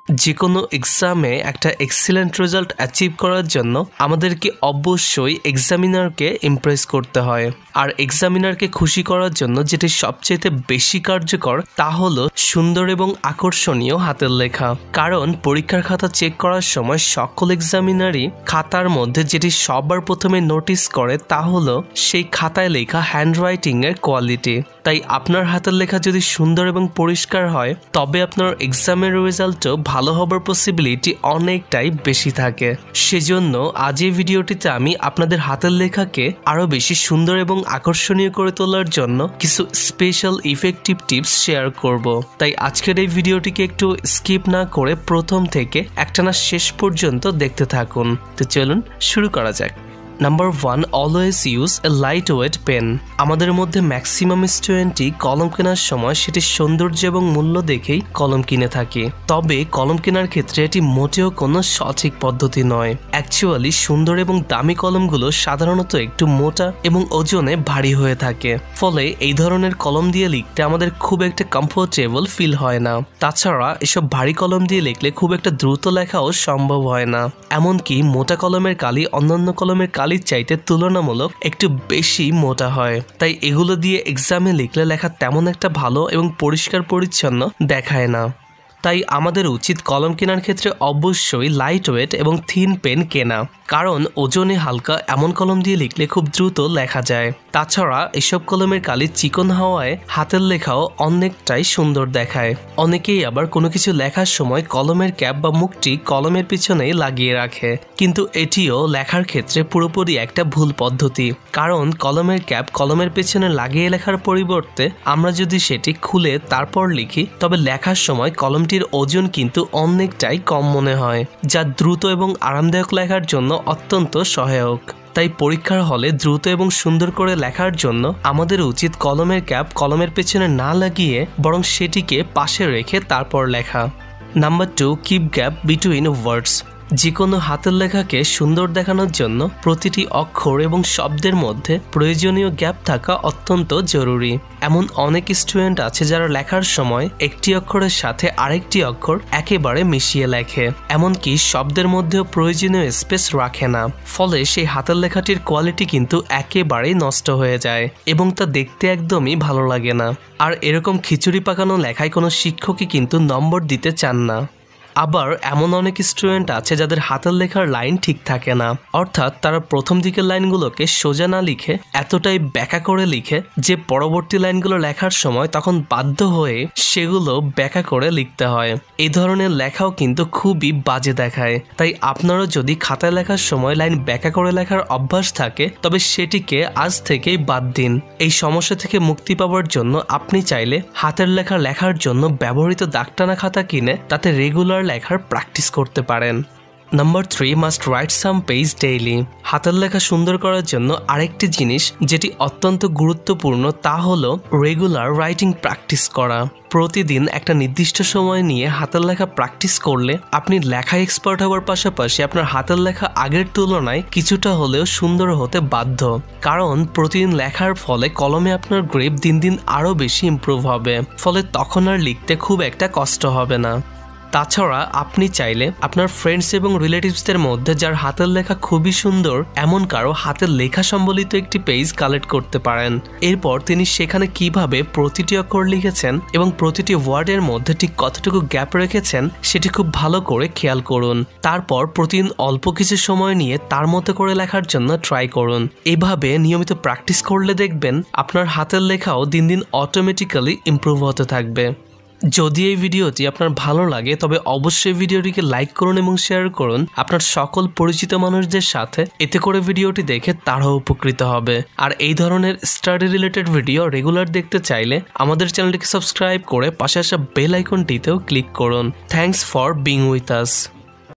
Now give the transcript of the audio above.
যেকোনো এক্সামে একটা এক্সিলেন্ট রেজাল্ট অ্যাচিভ করার জন্য আমাদেরকে অবশ্যই এক্সামিনারকে ইমপ্রেস করতে হয়। আর এক্সামিনারকে খুশি করার জন্য যেটি সবচেয়ে বেশি কার্যকর তা হলো সুন্দর এবং আকর্ষণীয় হাতের লেখা। কারণ পরীক্ষার খাতা চেক করার সময় সকল এক্সামিনারই খাতার মধ্যে যেটি সবার প্রথমে নোটিস করে তা হলো সেই খাতায় লেখা হ্যান্ডরাইটিংয়ের কোয়ালিটি। তাই আপনার হাতের লেখা যদি সুন্দর এবং পরিষ্কার হয় তবে আপনার এক্সামের রেজাল্টও ভালো হবার পসিবিলিটি অনেকটাই বেশি থাকে। সেজন্য আজ এই ভিডিওটিতে আমি আপনাদের হাতের লেখাকে আরো বেশি সুন্দর এবং আকর্ষণীয় করে তোলার জন্য কিছু স্পেশাল ইফেক্টিভ টিপস শেয়ার করব। তাই আজকের এই ভিডিওটিকে একটু স্কিপ না করে প্রথম থেকে একটানা শেষ পর্যন্ত দেখতে থাকুন। তো চলুন শুরু করা যাক। Number 1, always use a light weight pen. আমাদের মধ্যে ম্যাক্সিমাম স্টুডেন্টই কলম কেনার সময় সেটির সৌন্দর্য এবং মূল্য দেখেই কলম কিনে থাকে। তবে কলম কেনার ক্ষেত্রে এটি মোটেও কোনো সঠিক পদ্ধতি নয়। অ্যাকচুয়ালি সুন্দর এবং দামি কলমগুলো সাধারণত একটু মোটা এবং ওজনে ভারী হয়ে থাকে, ফলে এই ধরনের কলম দিয়ে লিখতে আমাদের খুব একটা কমফোর্টেবল ফিল হয় না। তাছাড়া এসব ভারী কলম দিয়ে লিখলে খুব একটা দ্রুত লেখাও সম্ভব হয় না। এমনকি মোটা কলমের কালি অন্যান্য কলমের কালির চাইতে তুলনামূলক একটু বেশি মোটা হয়। তাই এগুলো দিয়ে এক্সামে লিখলে লেখা তেমন একটা ভালো এবং পরিষ্কার পরিচ্ছন্ন দেখায় না। তাই আমাদের উচিত কলম কেনার ক্ষেত্রে অবশ্যই লাইট ওয়েট এবং থিন পেন কেনা, কারণ ওজনে হালকা এমন কলম দিয়ে লিখলে খুব দ্রুত লেখা যায়। তাছাড়া এসব কলমের কালি চিকন হওয়ায় হাতের লেখাও অনেকটাই সুন্দর দেখায়। অনেকেই আবার কোনো কিছু লেখার সময় কলমের ক্যাপ বা মুখটি কলমের পিছনেই লাগিয়ে রাখে, কিন্তু এটিও লেখার ক্ষেত্রে পুরোপুরি একটা ভুল পদ্ধতি। কারণ কলমের ক্যাপ কলমের পেছনে লাগিয়ে লেখার পরিবর্তে আমরা যদি সেটি খুলে তারপর লিখি তবে লেখার সময় কলমটির ওজন কিন্তু অনেকটাই কম মনে হয়, যা দ্রুত এবং আরামদায়ক লেখার জন্য অত্যন্ত সহায়ক। তাই পরীক্ষার হলে দ্রুত এবং সুন্দর করে লেখার জন্য আমাদের উচিত কলমের ক্যাপ কলমের পেছনে না লাগিয়ে বরং সেটিকে পাশে রেখে তারপর লেখা। Number 2, keep gap between words. যে কোনো হাতের লেখাকে সুন্দর দেখানোর জন্য প্রতিটি অক্ষর এবং শব্দের মধ্যে প্রয়োজনীয় গ্যাপ থাকা অত্যন্ত জরুরি। এমন অনেক স্টুডেন্ট আছে যারা লেখার সময় একটি অক্ষরের সাথে আরেকটি অক্ষর একেবারে মিশিয়ে লেখে, এমনকি শব্দের মধ্যেও প্রয়োজনীয় স্পেস রাখে না। ফলে সেই হাতের লেখাটির কোয়ালিটি কিন্তু একেবারেই নষ্ট হয়ে যায় এবং তা দেখতে একদমই ভালো লাগে না। আর এরকম খিচুড়ি পাকানো লেখায় কোনো শিক্ষকই কিন্তু নম্বর দিতে চান না। আবার এমন অনেক স্টুডেন্ট আছে যাদের হাতের লেখার লাইন ঠিক থাকে না, অর্থাৎ তারা প্রথম দিকের লাইনগুলোকে সোজা না লিখে এতটাই ব্যাকা করে লিখে যে পরবর্তী লাইনগুলো লেখার সময় তখন বাধ্য হয়ে সেগুলো ব্যাকা করে লিখতে হয়। এই ধরনের লেখাও কিন্তু খুবই বাজে দেখায়। তাই আপনারও যদি খাতায় লেখার সময় লাইন ব্যাকা করে লেখার অভ্যাস থাকে তবে সেটিকে আজ থেকেই বাদ দিন। এই সমস্যা থেকে মুক্তি পাওয়ার জন্য আপনি চাইলে হাতের লেখা লেখার জন্য ব্যবহৃত দাগটানা খাতা কিনে তাতে রেগুলার লেখার প্র্যাকটিস করতে পারেন। Number 3, must write some page daily. হাতের লেখা সুন্দর করার জন্য আরেকটি জিনিস যেটি অত্যন্ত গুরুত্বপূর্ণ তা হলো রেগুলার রাইটিং প্র্যাকটিস করা। প্রতিদিন একটা নির্দিষ্ট সময় নিয়ে হাতের লেখা প্র্যাকটিস করলে আপনি লেখা এক্সপার্ট হওয়ার পাশাপাশি আপনার হাতের লেখা আগের তুলনায় কিছুটা হলেও সুন্দর হতে বাধ্য। কারণ প্রতিদিন লেখার ফলে কলমে আপনার গ্রেপ দিন দিন আরও বেশি ইমপ্রুভ হবে, ফলে তখন আর লিখতে খুব একটা কষ্ট হবে না। তাছাড়া আপনি চাইলে আপনার ফ্রেন্ডস এবং রিলেটিভসদের মধ্যে যার হাতের লেখা খুবই সুন্দর এমন কারো হাতের লেখা সম্বলিত একটি পেজ কালেক্ট করতে পারেন। এরপর তিনি সেখানে কিভাবে প্রতিটি অক্ষর লিখেছেন এবং প্রতিটি ওয়ার্ডের মধ্যে ঠিক কতটুকু গ্যাপ রেখেছেন সেটি খুব ভালো করে খেয়াল করুন। তারপর প্রতিদিন অল্প কিছু সময় নিয়ে তার মতো করে লেখার জন্য ট্রাই করুন। এভাবে নিয়মিত প্র্যাকটিস করলে দেখবেন আপনার হাতের লেখাও দিন দিন অটোমেটিক্যালি ইমপ্রুভ হতে থাকবে। যদি এই ভিডিওটি আপনার ভালো লাগে তবে অবশ্যই ভিডিওটিকে লাইক করুন এবং শেয়ার করুন আপনার সকল পরিচিত মানুষদের সাথে, এতে করে ভিডিওটি দেখে তারাও উপকৃত হবে। আর এই ধরনের স্টাডি রিলেটেড ভিডিও রেগুলার দেখতে চাইলে আমাদের চ্যানেলটিকে সাবস্ক্রাইব করে পাশে আসা বেল আইকনটিতেও ক্লিক করুন। Thanks for being with us.